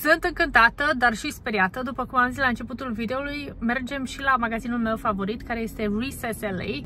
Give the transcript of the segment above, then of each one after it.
Sunt încântată, dar și speriată. După cum am zis la începutul videoului, mergem și la magazinul meu favorit, care este Recess LA.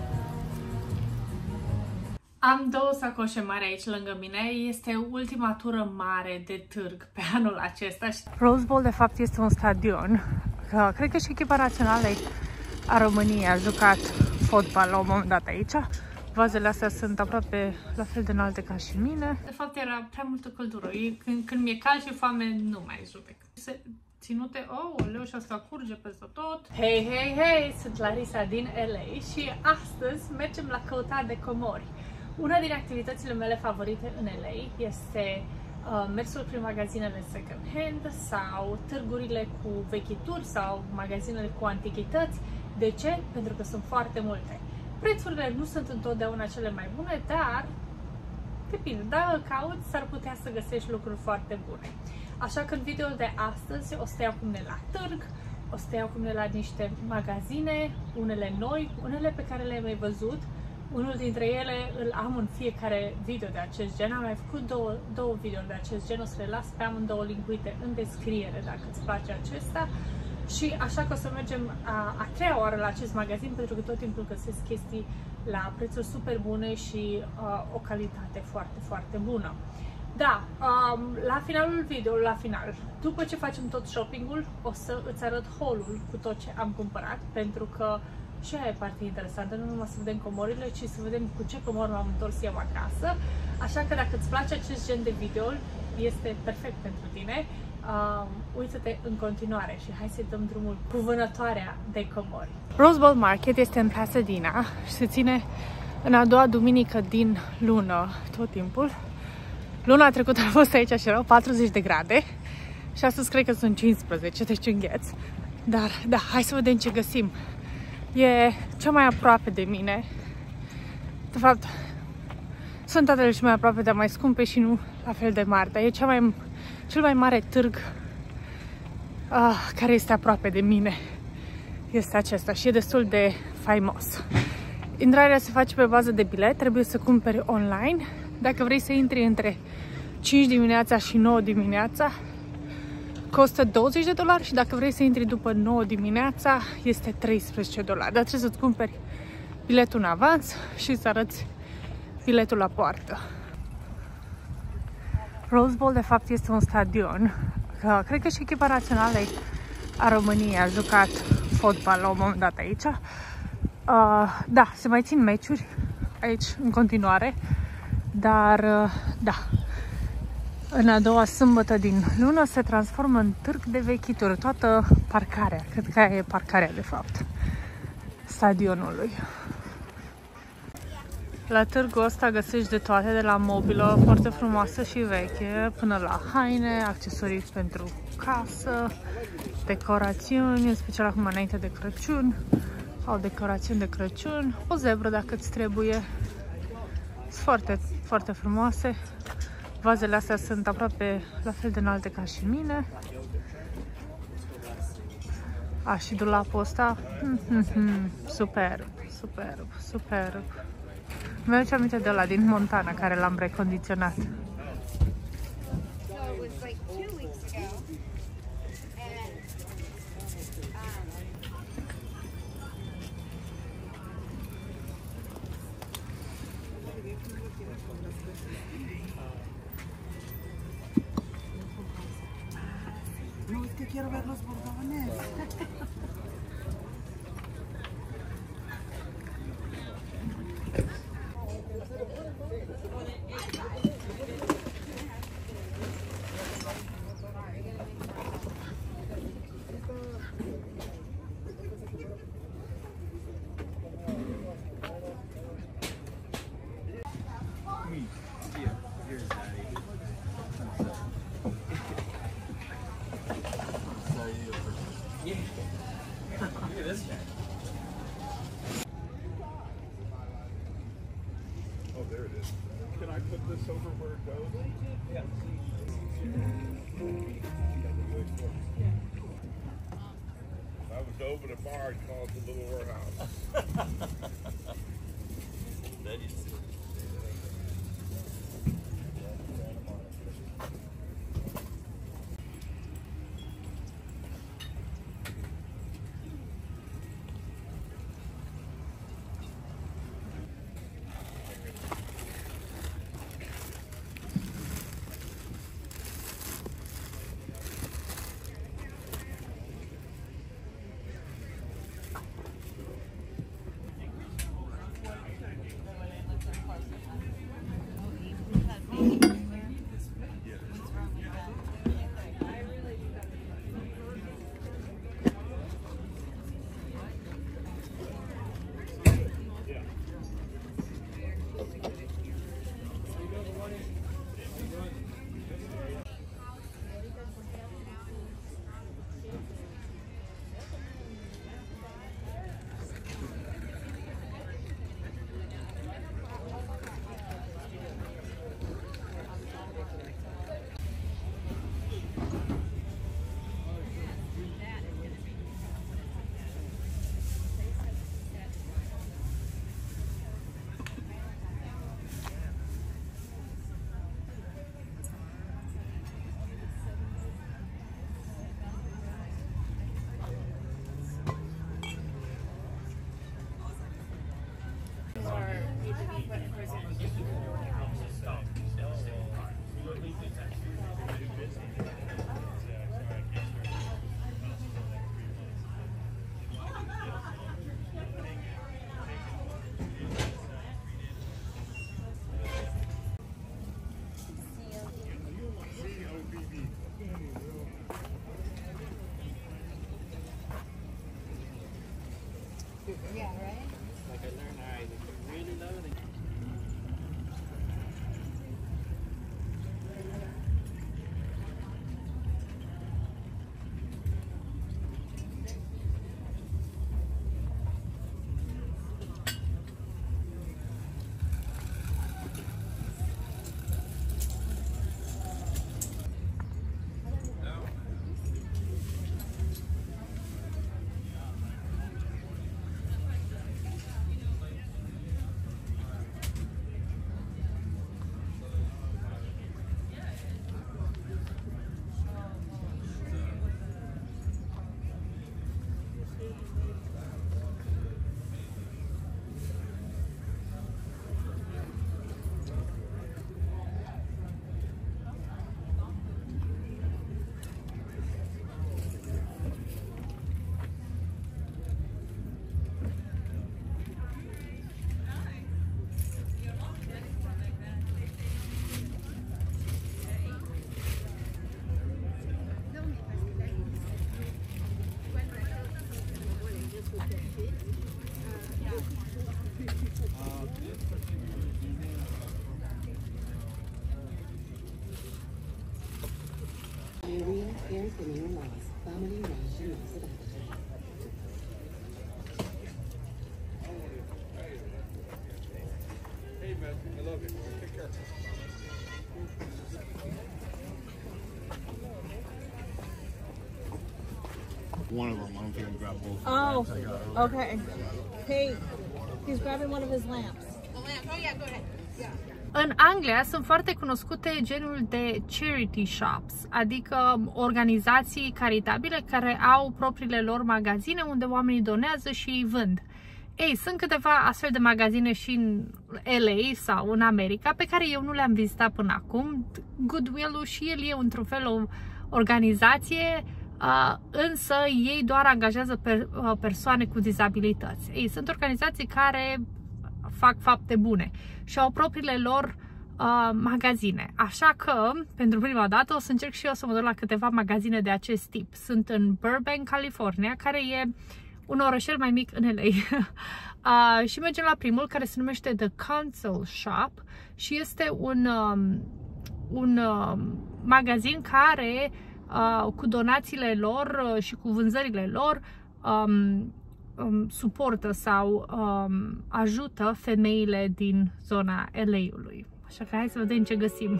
Am două sacoșe mari aici lângă mine. Este ultima tură mare de târg pe anul acesta. Rose Bowl, de fapt, este un stadion. Cred că și echipa națională a României a jucat fotbal la un moment dat aici. Vazele astea sunt aproape la fel de înalte ca și mine. De fapt, era prea multă căldură. Când mi-e cald și foame, nu mai judec. Ținute, leu, și asta curge peste tot. Hei, hei, hei! Sunt Larisa din LA și astăzi mergem la căutare de comori. Una din activitățile mele favorite în LA este mersul prin magazinele second hand sau târgurile cu vechituri sau magazinele cu antichități. De ce? Pentru că sunt foarte multe. Prețurile nu sunt întotdeauna cele mai bune, dar depinde. Dacă cauți, s-ar putea să găsești lucruri foarte bune. Așa că în videoul de astăzi o să te iau cu mine la târg, o să te iau cu mine la niște magazine, unele noi, unele pe care le-ai mai văzut. Unul dintre ele îl am în fiecare video de acest gen. Am mai făcut două videouri de acest gen, o să le las pe amândouă linkuite în descriere dacă îți place acesta. Și așa că o să mergem a treia oară la acest magazin, pentru că tot timpul găsesc chestii la prețuri super bune și o calitate foarte, foarte bună. Da, la finalul videoului, după ce facem tot shoppingul, o să îți arăt haul-ul cu tot ce am cumpărat, pentru că și aia e partea interesantă, nu numai să vedem comorile, ci să vedem cu ce comori m-am întors eu acasă. Așa că dacă îți place acest gen de video, este perfect pentru tine. Uită-te în continuare și hai să-i dăm drumul cu vânătoarea de comori. Rose Bowl Market este în Pasadena și se ține în a doua duminică din lună tot timpul. Luna trecută a fost aici și erau 40 de grade și astăzi cred că sunt 15, deci îngheț. Dar da, hai să vedem ce găsim. E cea mai aproape de mine. De fapt, sunt altele și mai aproape, dar mai scumpe și nu la fel de mari. Dar e cel mai mare târg care este aproape de mine. Este acesta și e destul de faimos. Intrarea se face pe bază de bilet, trebuie să cumperi online. Dacă vrei să intri între 5 dimineața și 9 dimineața, costă $20 și dacă vrei să intri după 9 dimineața, este $13. Dar trebuie să-ți cumperi biletul în avans și să arăți biletul la poartă. Rose Bowl, de fapt, este un stadion. Cred că și echipa națională a României a jucat fotbal la un moment dat aici. Da, se mai țin meciuri aici în continuare, dar da, în a doua sâmbătă din lună se transformă în târg de vechituri. Toată parcarea, cred că aia e parcarea, de fapt, stadionului. La târgul ăsta găsești de toate, de la mobilă foarte frumoasă și veche, până la haine, accesorii pentru casă, decorațiuni, în special acum înainte de Crăciun, au decorațiuni de Crăciun, o zebră dacă îți trebuie. Sunt foarte, foarte frumoase. Vazele astea sunt aproape la fel de înalte ca și mine. Și dulapul ăsta, superb, superb, superb. Mi-aduce aminte de ăla din Montana, care l-am recondiționat. No, es que quiero ver los bordones. Oh, there it is. Can I put this over where it goes? Yeah. If I was to open a bar, I'd call it the Little Warehouse. Hey, man, I love you. Take care. One of them. I don't think I can grab both. Oh, okay. Hey, he's grabbing one of his lamps. The lamp. Oh yeah, go ahead. Yeah. În Anglia sunt foarte cunoscute genul de charity shops, adică organizații caritabile care au propriile lor magazine unde oamenii donează și îi vând. Ei, sunt câteva astfel de magazine și în LA sau în America pe care eu nu le-am vizitat până acum. Goodwill-ul și el e într-un fel o organizație, însă ei doar angajează persoane cu dizabilități. Ei, sunt organizații care fac fapte bune și au propriile lor magazine. Așa că, pentru prima dată, o să încerc și eu să mă duc la câteva magazine de acest tip. Sunt în Burbank, California, care e un orășel mai mic în LA. Și mergem la primul, care se numește The Council Shop și este un magazin care, cu donațiile lor și cu vânzările lor, suportă sau ajută femeile din zona LA-ului. Așa că hai să vedem ce găsim.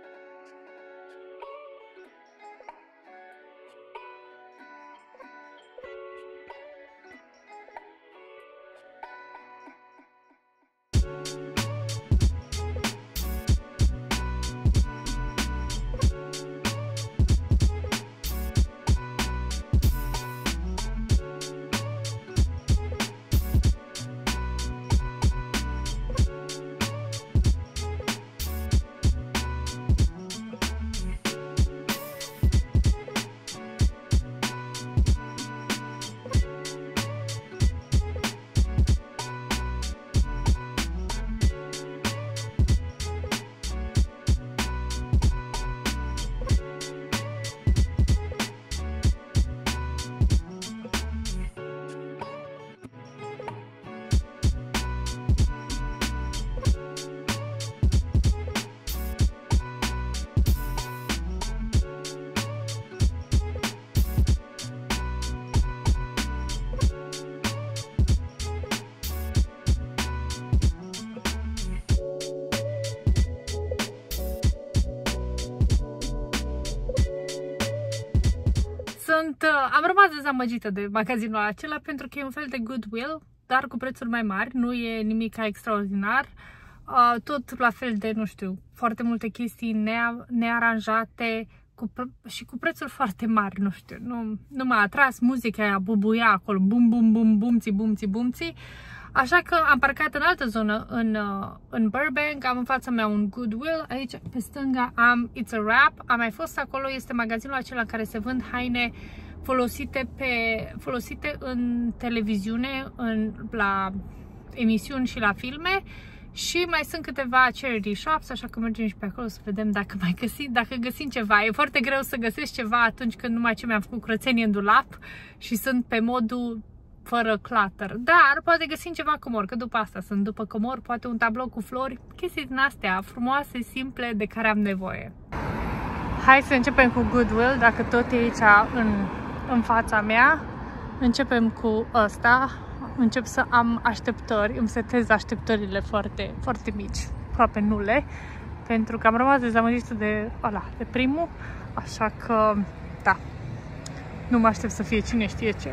Am rămas dezamăgită de magazinul acela pentru că e un fel de Goodwill, dar cu prețuri mai mari, nu e nimic extraordinar. Tot la fel de, nu știu, foarte multe chestii nearanjate și cu prețuri foarte mari, nu știu, nu m-a atras, muzica aia bubuia acolo, bum bum bum, bumții, bumții, bumții. Așa că am parcat în altă zonă, în Burbank, am în fața mea un Goodwill, aici pe stânga am It's a Wrap, am mai fost acolo, este magazinul acela în care se vând haine folosite în televiziune, la emisiuni și la filme. Și mai sunt câteva charity shops, așa că mergem și pe acolo să vedem dacă găsim ceva. E foarte greu să găsești ceva atunci când numai ce mi-am făcut curățenie în dulap și sunt pe modul fără clutter. Dar poate găsim ceva comor, că după asta sunt după comor, poate un tablou cu flori, chestii din astea frumoase, simple, de care am nevoie. Hai să începem cu Goodwill, dacă tot e aici în fața mea. Începem cu ăsta. Încep să am așteptări, îmi setez așteptările foarte, foarte mici, aproape nule, pentru că am rămas dezamăgită de primul, așa că, da, nu mă aștept să fie cine știe ce.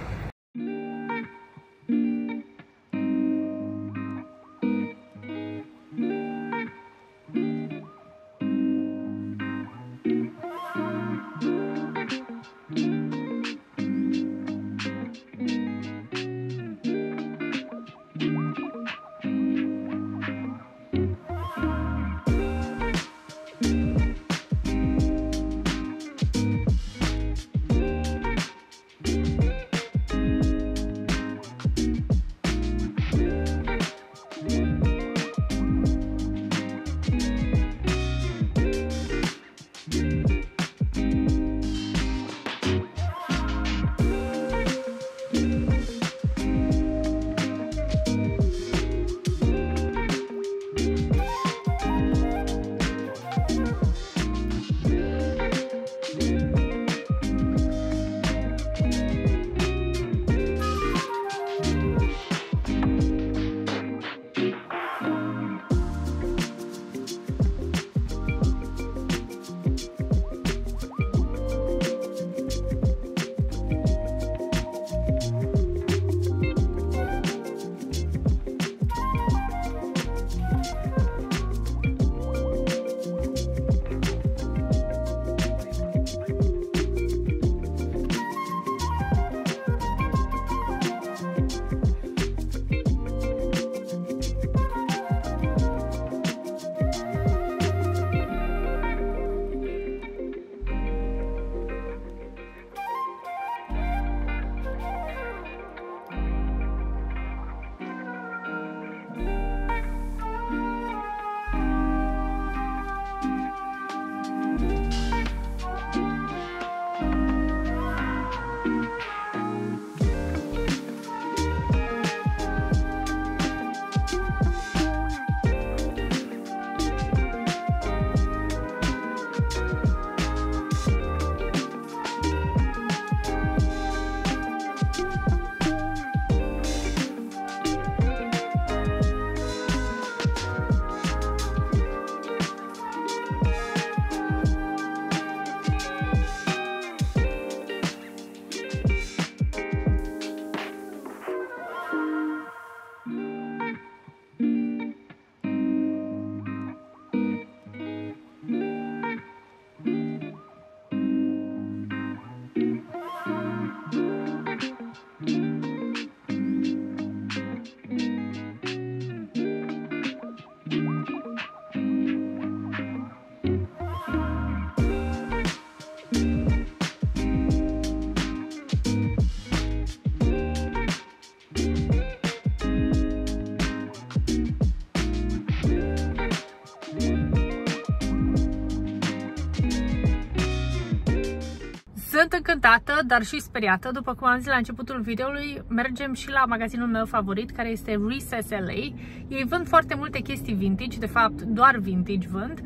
Sunt încântată, dar și speriată. După cum am zis la începutul videoului, mergem și la magazinul meu favorit, care este Recess LA. Ei vând foarte multe chestii vintage, de fapt doar vintage vând,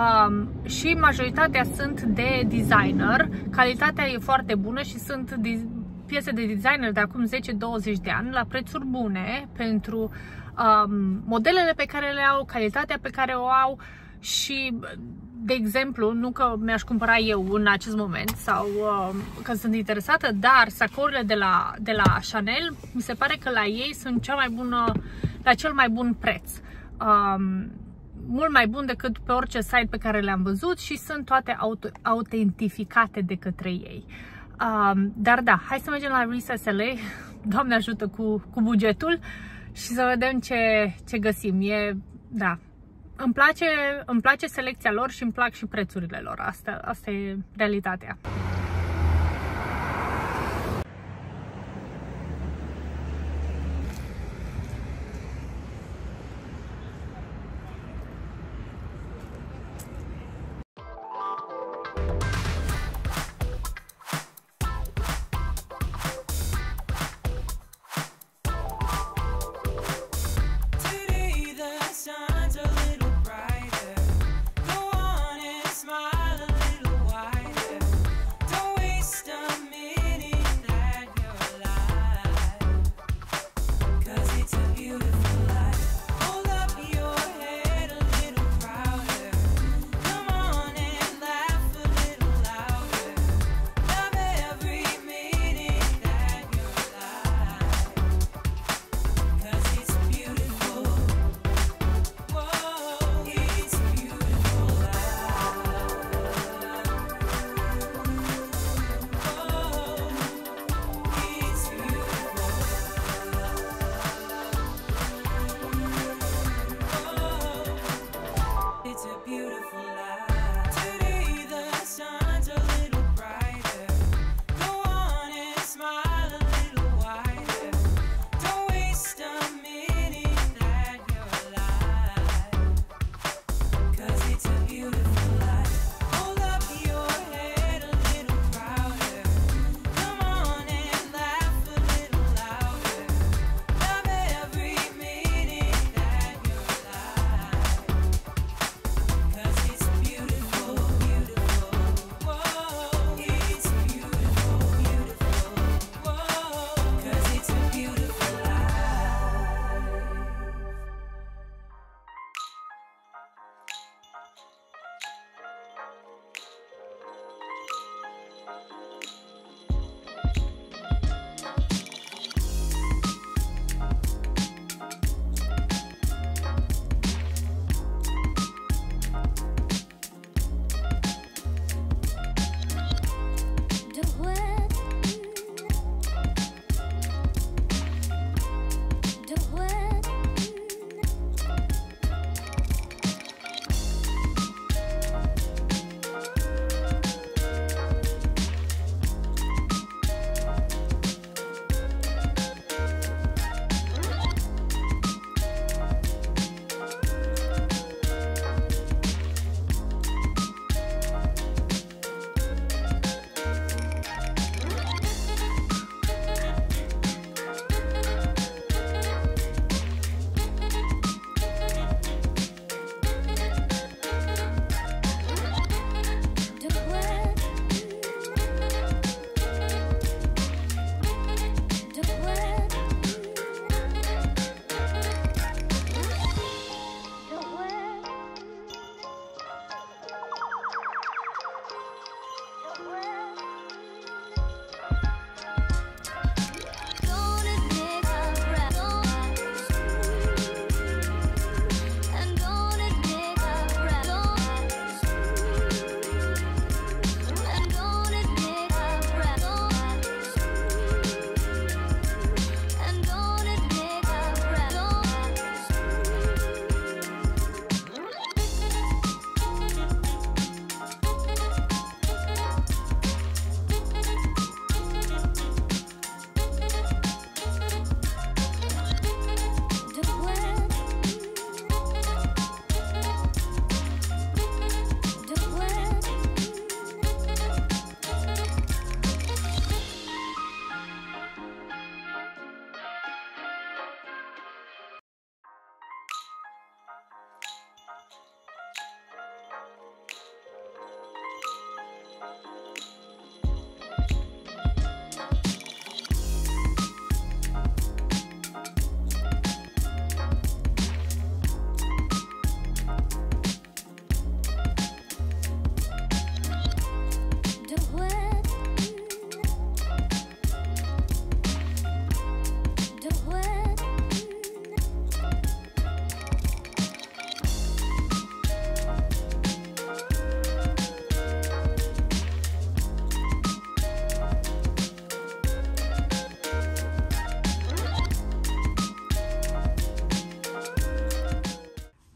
și majoritatea sunt de designer. Calitatea e foarte bună și sunt piese de designer de acum 10-20 de ani la prețuri bune pentru modelele pe care le au, calitatea pe care o au și, de exemplu, nu că mi-aș cumpăra eu în acest moment sau că sunt interesată, dar sacourile de la Chanel, mi se pare că la ei sunt la cel mai bun preț. Mult mai bun decât pe orice site pe care le-am văzut și sunt toate autentificate de către ei. Dar da, hai să mergem la Recess LA, Doamne ajută cu bugetul și să vedem ce găsim. Da, îmi place selecția lor și îmi plac și prețurile lor. Asta e realitatea.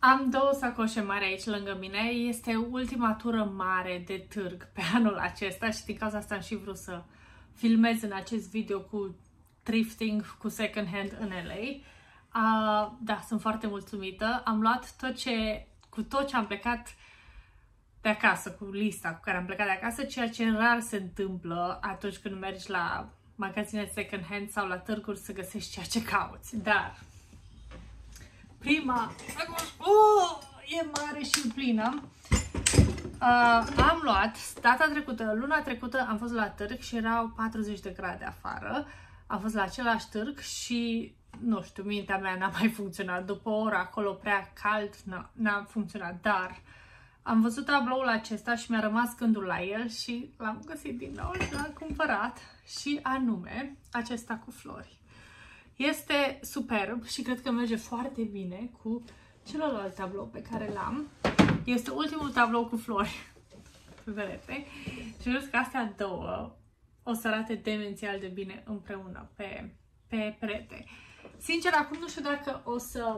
Am două sacoșe mari aici lângă mine. Este ultima tură mare de târg pe anul acesta și din cauza asta am și vrut să filmez în acest video cu thrifting, cu second hand în LA. Da, sunt foarte mulțumită. Am luat cu tot ce am plecat de acasă, cu lista cu care am plecat de acasă, ceea ce rar se întâmplă atunci când mergi la magazine second hand sau la târguri să găsești ceea ce cauți. Dar prima sacoșă e mare și plină. Am luat, luna trecută am fost la târg și erau 40 de grade afară. Am fost la același târg și, nu știu, mintea mea n-a mai funcționat. După o oră acolo prea cald, n-a funcționat, dar am văzut tabloul acesta și mi-a rămas gândul la el și l-am găsit din nou și l-am cumpărat, și anume acesta cu flori. Este superb și cred că merge foarte bine cu celălalt tablou pe care l-am. Este ultimul tablou cu flori pe perete și vreau că astea două o să arate demențial de bine împreună pe perete. Sincer, acum nu știu dacă o să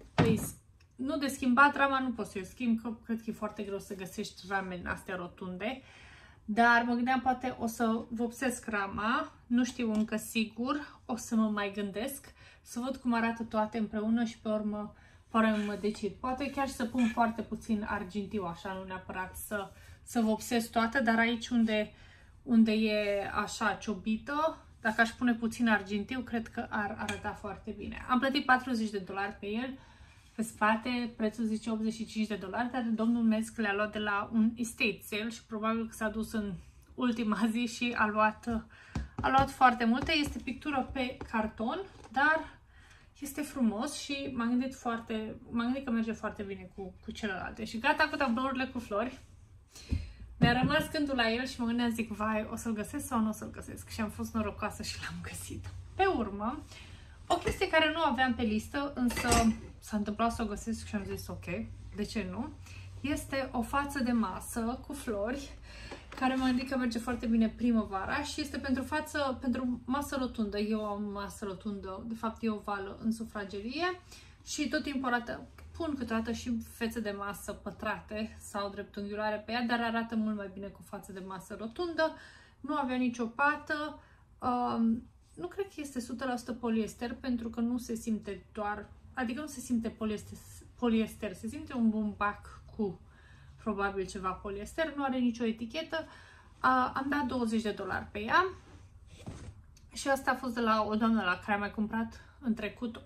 nu de schimbat rama, nu pot să-i schimb, că cred că e foarte greu să găsești rame în astea rotunde, dar mă gândeam poate o să vopsesc rama, nu știu încă sigur, o să mă mai gândesc, să văd cum arată toate împreună și pe urmă mă decid. Poate chiar să pun foarte puțin argintiu, așa, nu neapărat să vopsesc toate, dar aici unde e așa ciobită, dacă aș pune puțin argintiu, cred că ar arăta foarte bine. Am plătit $40 pe el, pe spate, prețul zice $85, dar domnul Mesc le-a luat de la un estate sale și probabil că s-a dus în ultima zi și a luat foarte multe. Este pictură pe carton, dar este frumos și m-am gândit că merge foarte bine cu celelalte. Și gata cu tablourile cu flori. Mi-a rămas gândul la el și mă gândeam, zic, vai, o să-l găsesc sau nu o să-l găsesc? Și am fost norocoasă și l-am găsit. Pe urmă, o chestie care nu aveam pe listă, însă s-a întâmplat să o găsesc și am zis, ok, de ce nu? Este o față de masă cu flori, care mă gândit că merge foarte bine primăvara și este pentru masă rotundă. Eu am masă rotundă, de fapt e ovală în sufragerie și tot timpul pun câteodată și fețe de masă pătrate sau dreptunghiulare pe ea, dar arată mult mai bine cu față de masă rotundă. Nu avea nicio pată. Nu cred că este 100% poliester, pentru că nu se simte nu se simte poliester, se simte un bumbac cu probabil ceva poliester, nu are nicio etichetă. Am dat $20 pe ea și asta a fost de la o doamnă la care am mai cumpărat în trecut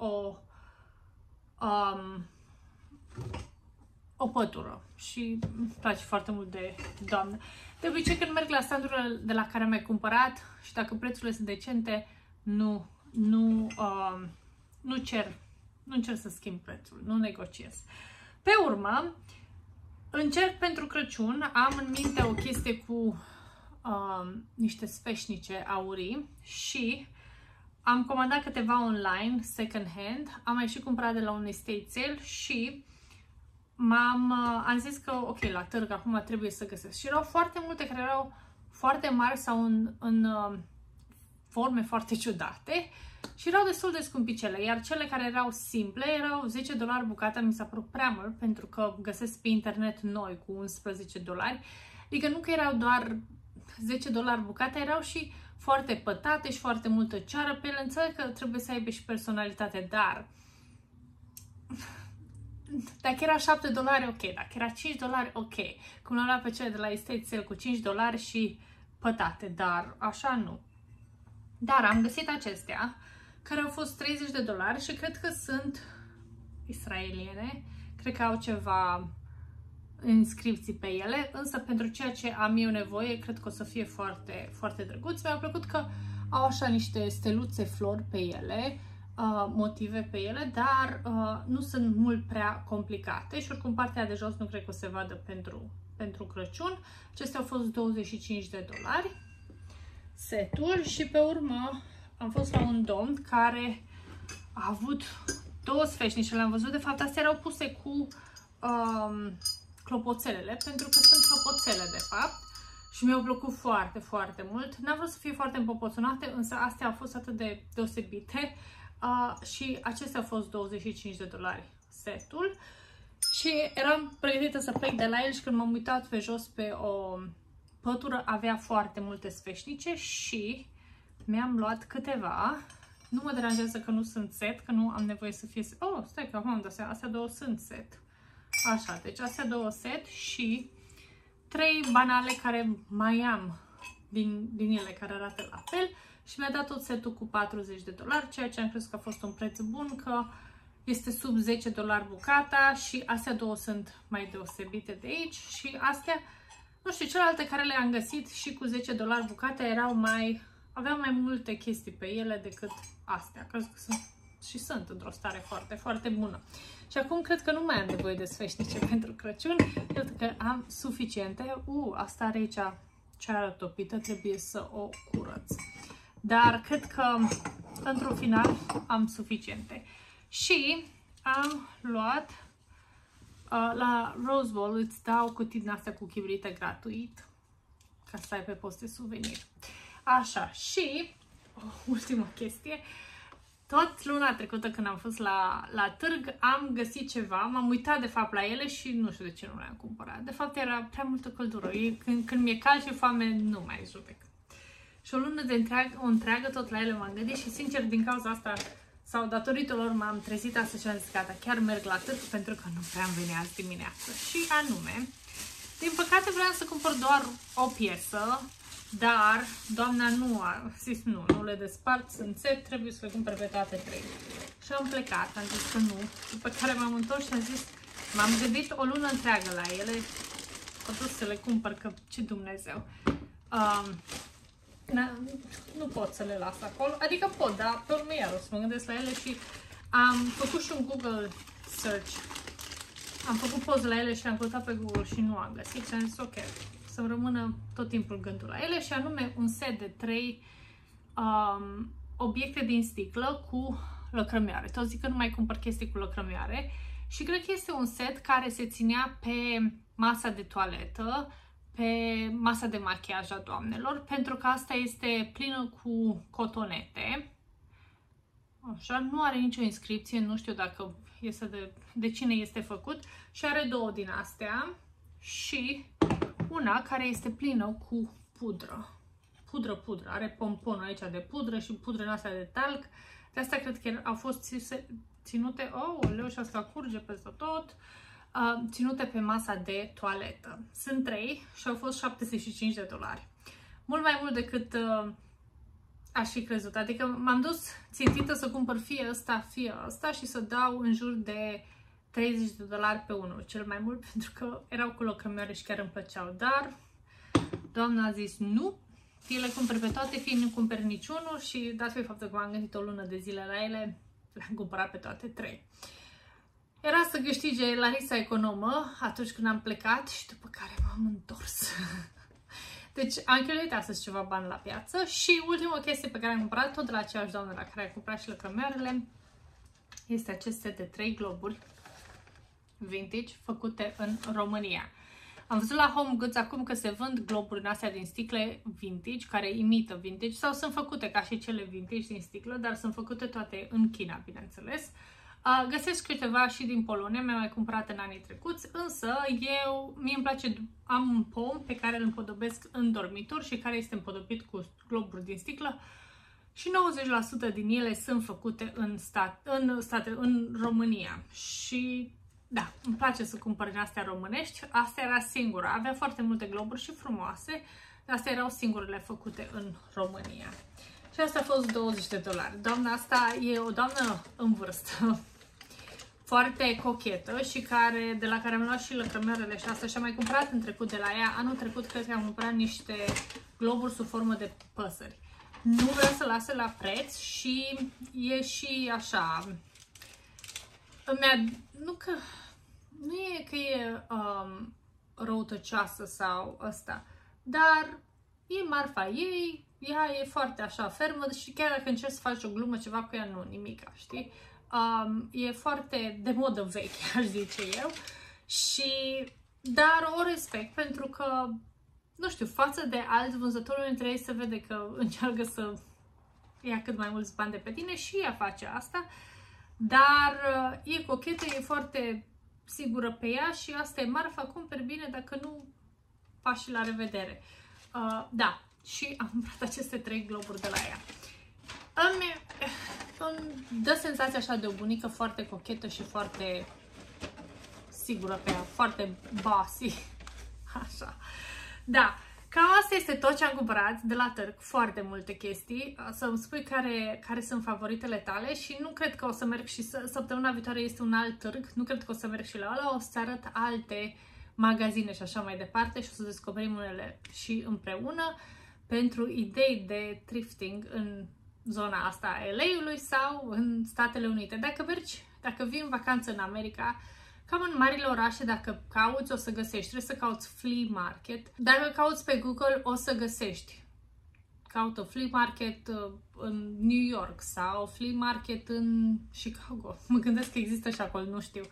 o pătură și îmi place foarte mult de doamnă. De obicei când merg la standurile de la care am mai cumpărat și dacă prețurile sunt decente, nu încerc să schimb prețul, nu negociez. Pe urmă, încerc pentru Crăciun, am în minte o chestie cu niște sfeșnice aurii și am comandat câteva online, second hand, am mai și cumpărat de la un estate sale și am zis că ok, la târg acum trebuie să găsesc. Și erau foarte multe care erau foarte mari sau în forme foarte ciudate și erau destul de scumpicele, iar cele care erau simple erau $10 bucata, mi s-a părut prea mult pentru că găsesc pe internet noi cu $11. Adică nu că erau doar $10 bucate, erau și foarte pătate și foarte multă ceară pe ele. Înțeleg că trebuie să aibă și personalitate, dar dacă era $7, ok, dacă era $5, ok. Cum l-am luat pe cele de la estate sale cu $5 și pătate, dar așa nu. Dar am găsit acestea, care au fost $30 și cred că sunt israeliene. Cred că au ceva inscripții pe ele, însă pentru ceea ce am eu nevoie, cred că o să fie foarte, foarte drăguț. Mi-a plăcut că au așa niște steluțe flori pe ele, motive pe ele, dar nu sunt mult prea complicate și oricum partea de jos nu cred că o se vadă pentru Crăciun. Acestea au fost $25 setul și pe urmă am fost la un domn care a avut două sfeșnice, le-am văzut, de fapt astea erau puse cu clopoțelele, pentru că sunt clopoțele de fapt și mi-au plăcut foarte, foarte mult. N-am vrut să fie foarte împopoțonate, însă astea au fost atât de deosebite și acestea au fost $25 setul Și eram pregătită să plec de la el și când m-am uitat pe jos pe o pătură, avea foarte multe sfeșnice și mi-am luat câteva. Nu mă deranjează că nu sunt set, că nu am nevoie să fie... Oh, stai că acum am dat seama, astea două sunt set. Așa, deci astea două set și 3 banale care mai am din ele care arată la fel și mi-a dat tot setul cu $40, ceea ce am crezut că a fost un preț bun, că este sub $10 bucata și astea două sunt mai deosebite de aici și astea, nu știu, celelalte care le-am găsit și cu $10 bucata aveau mai multe chestii pe ele decât astea, că sunt într-o stare foarte, foarte bună. Și acum cred că nu mai am nevoie de sfeșnice pentru Crăciun, cred că am suficiente. Asta are aici ceară topită, trebuie să o curăț. Dar cred că într-un final am suficiente. Și am luat la Rose Bowl, îți dau cutii din astea cu chibrită gratuit ca să ai pe post de suvenir. Așa, și ultima chestie. Tot luna trecută când am fost la târg am găsit ceva, m-am uitat de fapt la ele și nu știu de ce nu le-am cumpărat. De fapt era prea multă căldură, când mi-e cald și foame nu mai judec. Și o lună întreagă tot la ele m-am gândit și sincer din cauza asta sau datorită lor m-am trezit astăzi și am zis gata, chiar merg la târg pentru că nu prea îmi venea azi dimineață. Și anume, din păcate vreau să cumpăr doar o piesă, dar doamna nu a zis nu le despart, sunt set, trebuie să le cumpăr pe toate 3. Și am plecat, am zis că nu, după care m-am întors și am zis, m-am gândit o lună întreagă la ele, am dus să le cumpăr, că ce Dumnezeu. Nu pot să le las acolo, adică pot, dar pe urmă iar o să mă gândesc la ele și am făcut și un Google search. Am făcut poze la ele și am căutat pe Google și nu am găsit și am zis ok, să-mi rămână tot timpul gândul la ele și anume un set de 3 obiecte din sticlă cu lăcrămioare. Tot zic că nu mai cumpăr chestii cu lăcrămioare și cred că este un set care se ținea pe masa de toaletă, pe masa de machiaj a doamnelor, pentru că asta este plină cu cotonete. Așa, nu are nicio inscripție, nu știu dacă este de cine este făcut și are 2 din astea și una care este plină cu pudră. Pudră. Are pomponul aici de pudră și pudră în astea de talc. De asta cred că au fost ținute, leu și asta curge peste tot, ținute pe masa de toaletă. Sunt 3 și au fost $75. Mult mai mult decât aș fi crezut. Adică m-am dus țintită să cumpăr fie ăsta și să dau în jur de $30 pe unul, cel mai mult, pentru că erau cu lăcrămioare și chiar îmi plăceau. Dar doamna a zis nu, fie le cumperi pe toate, fie nu cumperi niciunul și dat fiind faptul că m-am gândit o lună de zile la ele, le-am cumpărat pe toate 3. Era să câștige Larisa economă atunci când am plecat și după care m-am întors. Deci am cheltuit astăzi ceva bani la piață și ultima chestie pe care am cumpărat, tot de la aceeași doamnă la care am cumpărat și lăcrămioarele, este acest set de 3 globuri vintage făcute în România. Am văzut la Home Goods acum că se vând globuri în astea din sticle vintage, care imită vintage, sau sunt făcute ca și cele vintage din sticlă, dar sunt făcute toate în China, bineînțeles. Găsesc câteva și din Polonia, mi-am mai cumpărat în anii trecuți, însă mie îmi place, am un pom pe care îl împodobesc în dormitor și care este împodobit cu globuri din sticlă și 90% din ele sunt făcute în România. Și da, îmi place să cumpăr din astea românești. Asta era singura. Avea foarte multe globuri și frumoase, dar astea erau singurele făcute în România. Și asta a fost $20. Doamna asta e o doamnă în vârstă, foarte cochetă și de la care am luat și lăcrămioarele și asta și am mai cumpărat în trecut de la ea. Anul trecut cred că am cumpărat niște globuri sub formă de păsări. Nu vreau să lase la preț și e și așa... Nu e că e răutăcioasă sau ăsta, dar e marfa ei, ea e foarte așa fermă și chiar dacă încerci să faci o glumă ceva cu ea, nu, nimica, știi? E foarte de modă veche, aș zice eu, dar o respect pentru că, nu știu, față de alți vânzători între ei se vede că încearcă să ia cât mai mulți bani de pe tine și ea face asta, dar e cochetă, e foarte sigură pe ea și asta e marfa, cumperi bine, dacă nu, pași la revedere. Da, și am cumpărat aceste 3 globuri de la ea. Îmi dă senzația așa de o bunică foarte cochetă și foarte sigură pe ea, foarte bossy. Așa. Da, cam asta este tot ce am cumpărat de la târg, foarte multe chestii. Să-mi spui care sunt favoritele tale și nu cred că o să merg și săptămâna viitoare este un alt târg, nu cred că o să merg și la ăla, o să arăt alte magazine și așa mai departe și o să descoperim unele și împreună pentru idei de thrifting în zona asta a LA-ului sau în Statele Unite. Dacă vii în vacanță în America, cam în marile orașe, dacă cauți, o să găsești. Trebuie să cauți flea market. Dacă cauți pe Google, o să găsești. Caută flea market în New York sau flea market în Chicago. Mă gândesc că există și acolo, nu știu.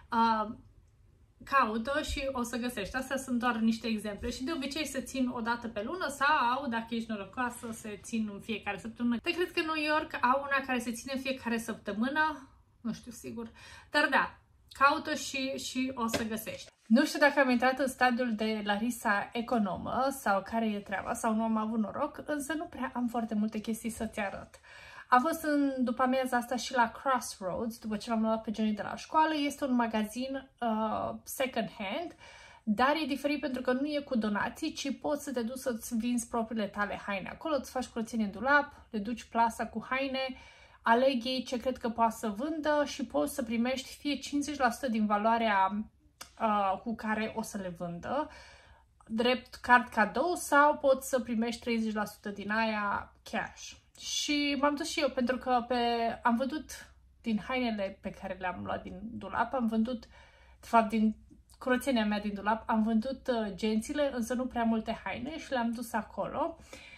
Caută și o să găsești. Astea sunt doar niște exemple și de obicei se țin o dată pe lună sau, dacă ești norocoasă, se țin în fiecare săptămână. Te cred că New York au una care se ține în fiecare săptămână, nu știu sigur, dar da, caută și o să găsești. Nu știu dacă am intrat în stadiul de Larisa economă sau care e treaba sau nu am avut noroc, însă nu prea am foarte multe chestii să-ți arăt. Am fost după amiaza asta și la Crossroads, după ce l-am luat pe Johnny de la școală. Este un magazin second hand, dar e diferit pentru că nu e cu donații, ci poți să te duci să-ți vinzi propriile tale haine. Acolo îți faci curățenie în dulap, le duci plasa cu haine, aleg ei ce cred că poate să vândă și poți să primești fie 50% din valoarea cu care o să le vândă, drept card cadou, sau poți să primești 30% din aia cash. Și m-am dus și eu pentru că am vândut din hainele pe care le-am luat din dulap, am vândut, de fapt din curățenia mea din dulap, am vândut gențile, însă nu prea multe haine și le-am dus acolo.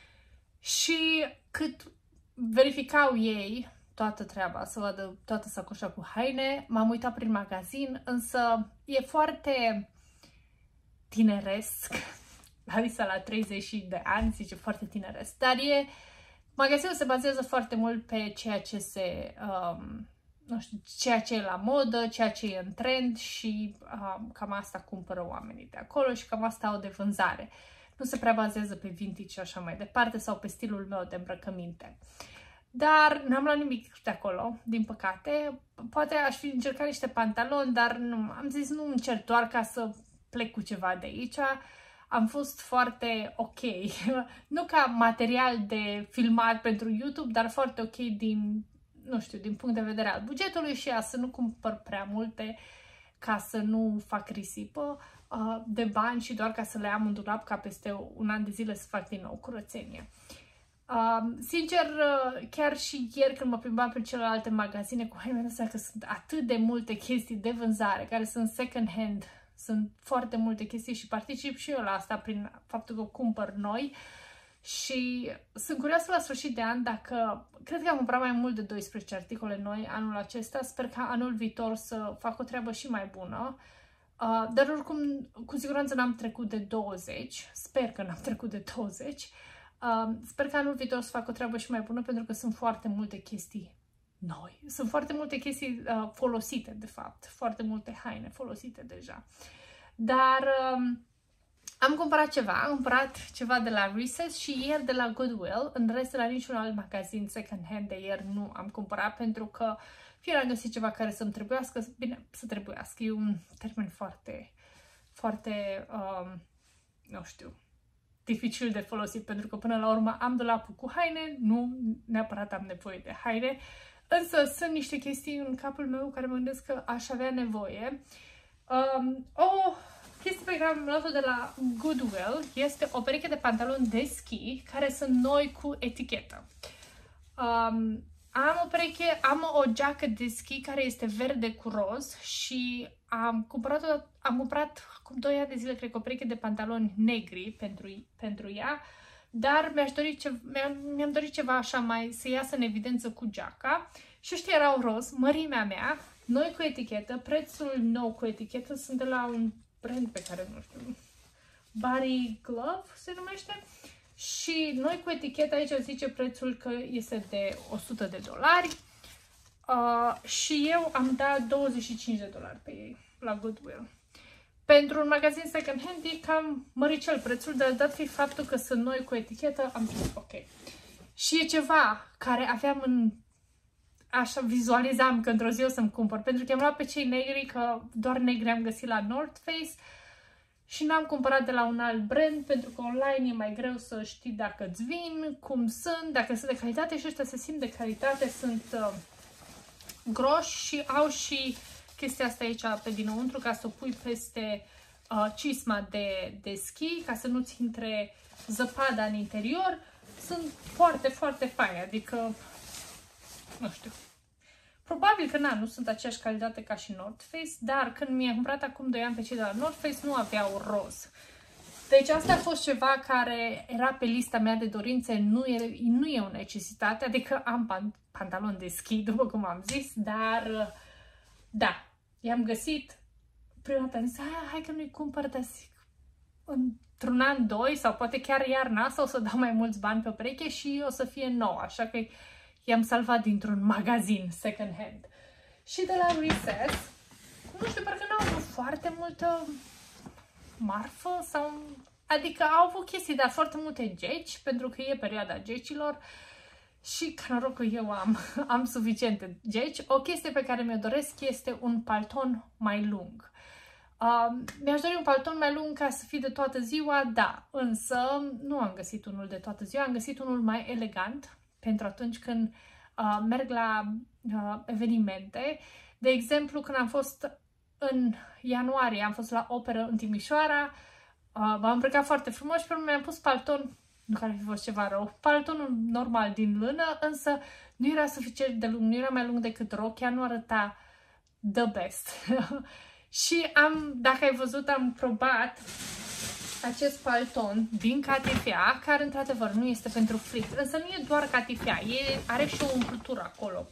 Și cât verificau ei toată treaba, să vadă toată sacoșa cu haine, m-am uitat prin magazin, însă e foarte tineresc. Larisa la 30 de ani zice foarte tineresc, dar magazinul se bazează foarte mult pe ceea ce nu știu, ceea ce e la modă, ceea ce e în trend și cam asta cumpără oamenii de acolo și cam asta au de vânzare. Nu se prea bazează pe vintage și așa mai departe sau pe stilul meu de îmbrăcăminte. Dar n-am luat nimic de acolo, din păcate. Poate aș fi încercat niște pantaloni, dar nu, am zis nu încerc doar ca să plec cu ceva de aici. Am fost foarte ok, nu ca material de filmat pentru YouTube, dar foarte ok din, nu știu, din punct de vedere al bugetului și să nu cumpăr prea multe ca să nu fac risipă de bani și doar ca să le am în dulap ca peste un an de zile să fac din nou curățenie. Sincer, chiar și ieri când mă plimbam prin celelalte magazine cu haine, mi-am dat seama că sunt atât de multe chestii de vânzare care sunt second hand. Sunt foarte multe chestii și particip și eu la asta prin faptul că cumpăr noi și sunt curioasă la sfârșit de an dacă, cred că am cumpărat mai mult de 12 articole noi anul acesta, sper ca anul viitor să fac o treabă și mai bună, dar oricum cu siguranță n-am trecut de 20, sper că n-am trecut de 20, sper că anul viitor să fac o treabă și mai bună pentru că sunt foarte multe chestii noi. Sunt foarte multe chestii folosite, de fapt. Foarte multe haine folosite deja. Dar am cumpărat ceva. Am cumpărat ceva de la Recess și ieri de la Goodwill. În rest, de la niciun alt magazin second hand de ieri nu am cumpărat pentru că fie am găsit ceva care să-mi trebuiască, bine, să trebuiască. E un termen foarte, foarte, nu știu, dificil de folosit pentru că până la urmă am dulapul cu haine, nu neapărat am nevoie de haine. Însă sunt niște chestii în capul meu care mă gândesc că aș avea nevoie. O chestie pe care am luat-o de la Goodwill este o pereche de pantaloni de schi care sunt noi cu etichetă. Am o pereche, am o geacă de schi care este verde cu roz și am cumpărat acum 2 ani de zile, cred că o pereche de pantaloni negri pentru ea. Dar mi-am dorit ceva așa mai să iasă în evidență cu geaca și ăștia erau roz, mărimea mea, noi cu etichetă, prețul nou cu etichetă, sunt de la un brand pe care nu știu, Body Glove se numește și noi cu etichetă aici zice prețul că este de $100 și eu am dat $25 pe ei. la Goodwill. Pentru un magazin second hand e cam măricel prețul, dar dat fi faptul că sunt noi cu etichetă, am zis ok. Și e ceva care aveam în... Așa vizualizam că într-o zi o să-mi cumpăr, pentru că am luat pe cei negri, că doar negri am găsit la North Face și n-am cumpărat de la un alt brand, pentru că online e mai greu să știi dacă îți vin, cum sunt, dacă sunt de calitate și ăștia se simt de calitate, sunt groși și au și chestia asta aici pe dinăuntru ca să o pui peste cisma de schi, ca să nu-ți intre zăpada în interior. Sunt foarte, foarte faine, adică nu știu. Probabil că nu sunt aceeași calitate ca și North Face, dar când mi-am cumpărat acum 2 ani pe cei de la North Face nu aveau roz. Deci asta a fost ceva care era pe lista mea de dorințe, nu e o necesitate, adică am pantaloni de schi, după cum am zis, dar da, i-am găsit, prima dată am zis, hai că nu-i cumpăr, dar zic, într-un an, 2 sau poate chiar iarna asta o să dau mai mulți bani pe o pereche și o să fie nouă, așa că i-am salvat dintr-un magazin second hand. Și de la Recess, nu știu, parcă n-au avut foarte multă marfă sau... Adică au avut chestii, dar foarte multe geci, pentru că e perioada gecilor și ca noroc că eu am suficiente geci. O chestie pe care mi-o doresc este un palton mai lung. Mi-aș dori un palton mai lung ca să fie de toată ziua, da, însă nu am găsit unul de toată ziua, am găsit unul mai elegant pentru atunci când merg la evenimente. De exemplu, când am fost în ianuarie, am fost la operă în Timișoara, m-am îmbrăcat foarte frumos și pe urmă mi-am pus palton, nu care fi fost ceva rău, paltonul normal din lână, însă nu era suficient de lung, nu era mai lung decât rochia, nu arăta the best. Și dacă ai văzut, am probat acest palton din catifea, care într-adevăr nu este pentru frig, însă nu e doar catifea, are și o umplutură acolo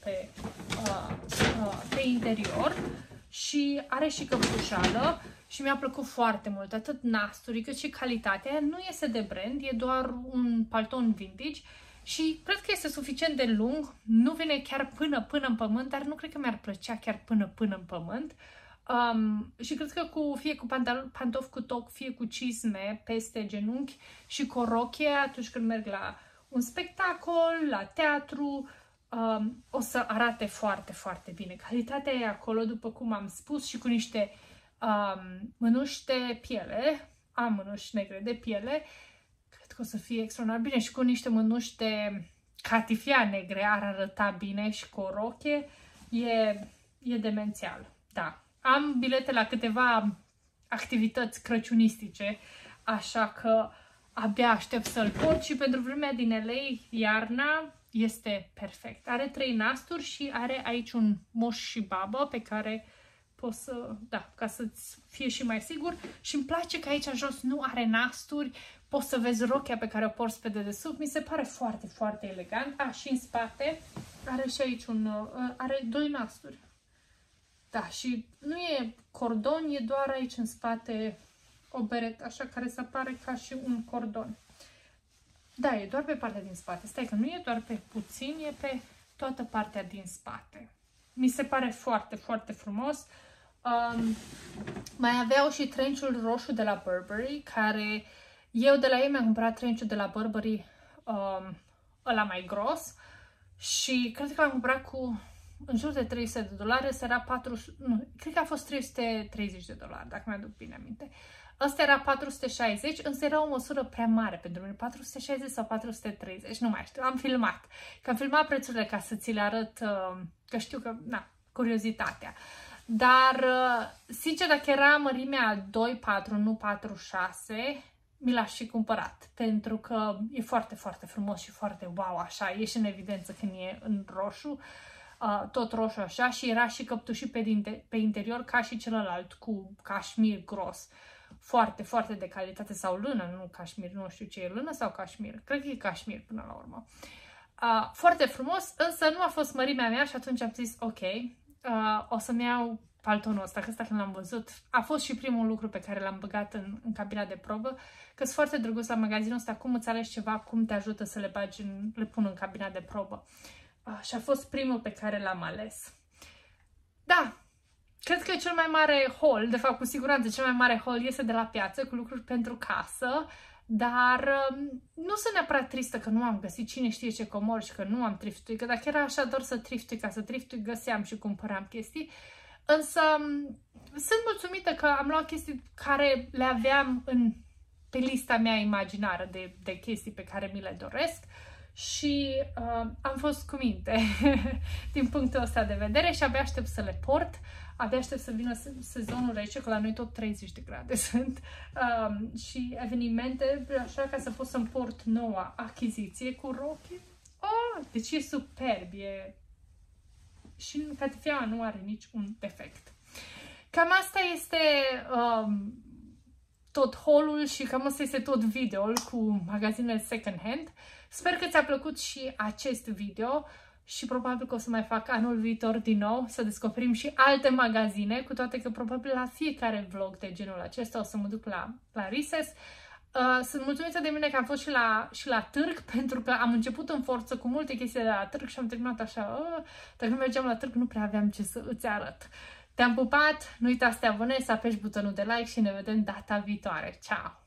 pe interior și are și căptușală și mi-a plăcut foarte mult, atât nasturii cât și calitatea. Nu este de brand, e doar un palton vintage și cred că este suficient de lung, nu vine chiar până în pământ, dar nu cred că mi-ar plăcea chiar până în pământ. Și cred că fie cu pantofi cu toc, fie cu cizme peste genunchi și cu o rochie atunci când merg la un spectacol, la teatru, o să arate foarte, foarte bine. Calitatea e acolo, după cum am spus, și cu niște mânuși de piele, am mânuși negre de piele, cred că o să fie extraordinar bine, și cu niște mânuși de catifea negre ar arăta bine și cu o rochie, e demențial, da. Am bilete la câteva activități crăciunistice, așa că abia aștept să-l port și pentru vremea din LA, iarna, este perfect. Are 3 nasturi și are aici un moș și babă pe care poți să, da, ca să-ți fie și mai sigur. Și îmi place că aici jos nu are nasturi, poți să vezi rochia pe care o porți pe dedesubt, mi se pare foarte, foarte elegant. Și în spate are și aici are 2 nasturi. Da, și nu e cordon, e doar aici în spate o beretă, așa, care să apare ca și un cordon. Da, e doar pe partea din spate. Stai că nu e doar pe puțin, e pe toată partea din spate. Mi se pare foarte, foarte frumos. Mai aveau și trenciul roșu de la Burberry, care eu de la ei mi-am cumpărat trenciul de la Burberry, ăla mai gros, și cred că l-am cumpărat cu în jur de $300, era 400, nu, cred că a fost $330, dacă mi-aduc bine aminte. Ăsta era 460, însă era o măsură prea mare pentru mine, 460 sau 430, nu mai știu, am filmat. Că am filmat prețurile ca să ți le arăt, că știu că, na, curiozitatea. Dar, sincer, dacă era mărimea 2,4, nu 4,6, mi l-aș fi cumpărat, pentru că e foarte, foarte frumos și foarte wow, așa, ieși în evidență când e în roșu. Tot roșu așa, și era și căptușit pe interior ca și celălalt, cu cașmir gros. Foarte, foarte de calitate, sau lână, nu cașmir, nu știu ce e, lână sau cașmir, cred că e cașmir până la urmă. Foarte frumos, însă nu a fost mărimea mea și atunci am zis ok, o să-mi iau paltonul ăsta, că ăsta când l-am văzut, a fost și primul lucru pe care l-am băgat în cabina de probă, că sunt foarte drăguț la magazinul ăsta, cum îți alegi ceva, cum te ajută să le pun în cabina de probă. Și a fost primul pe care l-am ales. Da, cred că cel mai mare haul, de fapt cu siguranță cel mai mare haul este de la piață cu lucruri pentru casă, dar nu sunt neapărat tristă că nu am găsit cine știe ce comori și că nu am thrift-ui, că dacă era așa doar să thrift-ui, ca să thrift-ui găseam și cumpăram chestii, însă sunt mulțumită că am luat chestii care le aveam pe lista mea imaginară de chestii pe care mi le doresc și am fost cu minte din punctul ăsta de vedere și abia aștept să le port, abia aștept să vină sezonul rece, că la noi tot 30 de grade sunt și evenimente, așa ca să pot să-mi port noua achiziție cu rochii. Oh, deci e superb, și catifeaua nu are nici un defect. Cam asta este tot haul-ul și cam asta este tot videoul cu magazinele second hand. Sper că ți-a plăcut și acest video și probabil că o să mai fac anul viitor din nou, să descoperim și alte magazine, cu toate că probabil la fiecare vlog de genul acesta o să mă duc la Recess. Sunt mulțumită de mine că am fost și la târg, pentru că am început în forță cu multe chestii de la târg și am terminat așa, dacă nu mergeam la târg nu prea aveam ce să îți arăt. Te-am pupat, nu uita să te abonezi, să apeși butonul de like și ne vedem data viitoare. Ciao!